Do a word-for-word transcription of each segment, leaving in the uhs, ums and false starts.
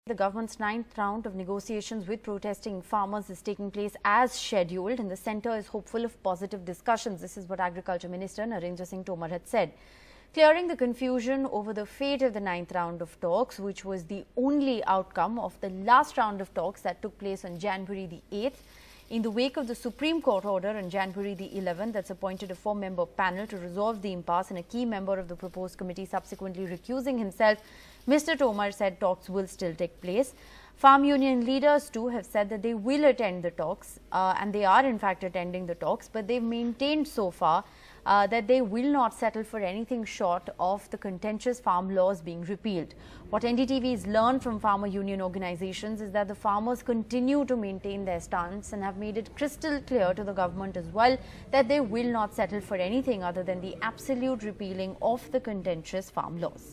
The government's ninth round of negotiations with protesting farmers is taking place as scheduled, and the centre is hopeful of positive discussions. This is what Agriculture Minister Narendra Singh Tomar had said, clearing the confusion over the fate of the ninth round of talks, which was the only outcome of the last round of talks that took place on January the eighth. In the wake of the Supreme Court order on January the eleventh that's appointed a four-member panel to resolve the impasse, and a key member of the proposed committee subsequently recusing himself, Mister Tomar said talks will still take place. Farm union leaders too have said that they will attend the talks, uh, and they are in fact attending the talks, but they've maintained so far uh, that they will not settle for anything short of the contentious farm laws being repealed. What N D T V has learned from farmer union organizations is that the farmers continue to maintain their stance and have made it crystal clear to the government as well that they will not settle for anything other than the absolute repealing of the contentious farm laws.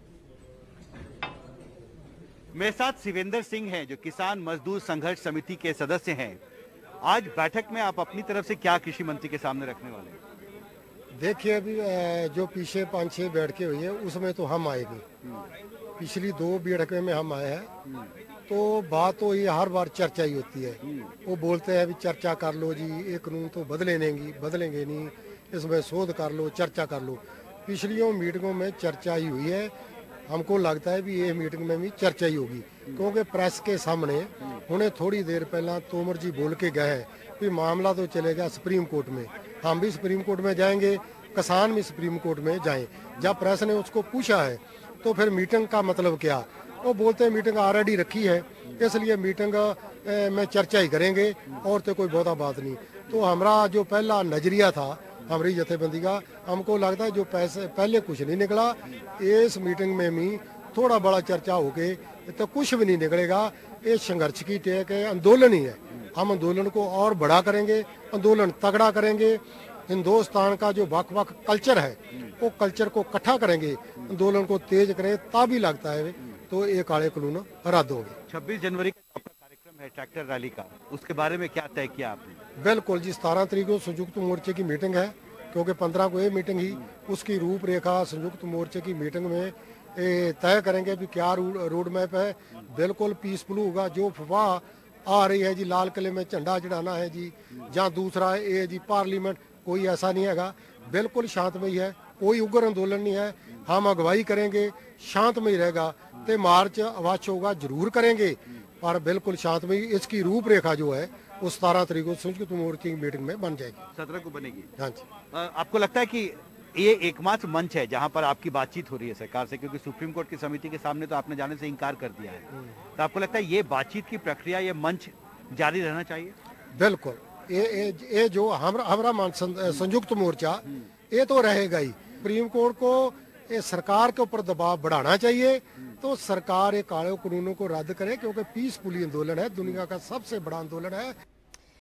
मेरे साथ शिवेंद्र सिंह हैं जो किसान मजदूर संघर्ष समिति के सदस्य हैं। आज बैठक में आप अपनी तरफ से क्या कृषि मंत्री के सामने रखने वाले हैं? देखिए, अभी जो पीछे पाँच छह बैठकें हुई है उसमें तो हम आए नहीं। पिछली दो बैठकें में हम आए हैं, तो बात तो ये हर बार चर्चा ही होती है। वो बोलते हैं अभी चर्चा कर लो जी, ये कानून तो बदले नहीं बदलेंगे नहीं, इसमें शोध कर लो, चर्चा कर लो। पिछलियों मीटिंगों में चर्चा ही हुई है। हमको लगता है भी ये मीटिंग में भी चर्चा ही होगी, क्योंकि प्रेस के सामने उन्हें थोड़ी देर पहला तोमर जी बोल के गए कि मामला तो चलेगा सुप्रीम कोर्ट में, हम भी सुप्रीम कोर्ट में जाएंगे, किसान भी सुप्रीम कोर्ट में जाएं। जब प्रेस ने उसको पूछा है तो फिर मीटिंग का मतलब क्या, वो बोलते हैं मीटिंग ऑलरेडी रखी है, इसलिए मीटिंग में चर्चा ही करेंगे और तो कोई बहुता बात नहीं। तो हमारा जो पहला नजरिया था हमारी जथेबंदी का, हमको लगता है जो पैसे पहले कुछ नहीं निकला, इस मीटिंग में भी थोड़ा बड़ा चर्चा होके तो कुछ भी नहीं निकलेगा। ये संघर्ष की टेक है, आंदोलन ही है। हम आंदोलन को और बड़ा करेंगे, आंदोलन तगड़ा करेंगे। हिंदुस्तान का जो वक वक कल्चर है वो कल्चर को इकट्ठा करेंगे, आंदोलन को तेज करें, तभी लगता है तो ये काले कानून रद्द होंगे। छब्बीस जनवरी का आपका कार्यक्रम है ट्रैक्टर रैली का, उसके बारे में क्या तय किया आपने? बिल्कुल जी, सतारह तारीख को संयुक्त मोर्चे की मीटिंग है, क्योंकि पंद्रह को ये मीटिंग ही, उसकी रूपरेखा संयुक्त मोर्चे की मीटिंग में तय करेंगे भी क्या रोड मैप है। बिल्कुल पीसफुल होगा। जो अफवाह आ रही है जी लाल किले में झंडा चढ़ाना है जी, जहाँ दूसरा ये जी पार्लियामेंट, कोई ऐसा नहीं हैगा। बिल्कुल शांतमयी है, कोई उग्र आंदोलन नहीं है। हम अगवाई करेंगे, शांतमयी रहेगा, तो मार्च अवश्य होगा, जरूर करेंगे, पर बिल्कुल शांतमयी। इसकी रूपरेखा जो है वो सतारह तारीख को संयुक्त मोर्चे की मीटिंग में बन जाएगी। सत्रह को बनेगी। हाँ जी। आपको लगता है कि ये एकमात्र मंच है जहां पर आपकी बातचीत हो रही है सरकार से, क्योंकि सुप्रीम कोर्ट की समिति के सामने तो आपने जाने से इनकार कर दिया है, तो आपको लगता है ये बातचीत की प्रक्रिया, ये मंच जारी रहना चाहिए? बिल्कुल, ये ये, ये जो हमारा हमारा संयुक्त मोर्चा ये तो रहेगा ही। सुप्रीम कोर्ट को ये सरकार के ऊपर दबाव बढ़ाना चाहिए, तो सरकार ये काले कानूनों को रद्द करे, क्योंकि पीसफुली आंदोलन है, दुनिया का सबसे बड़ा आंदोलन है।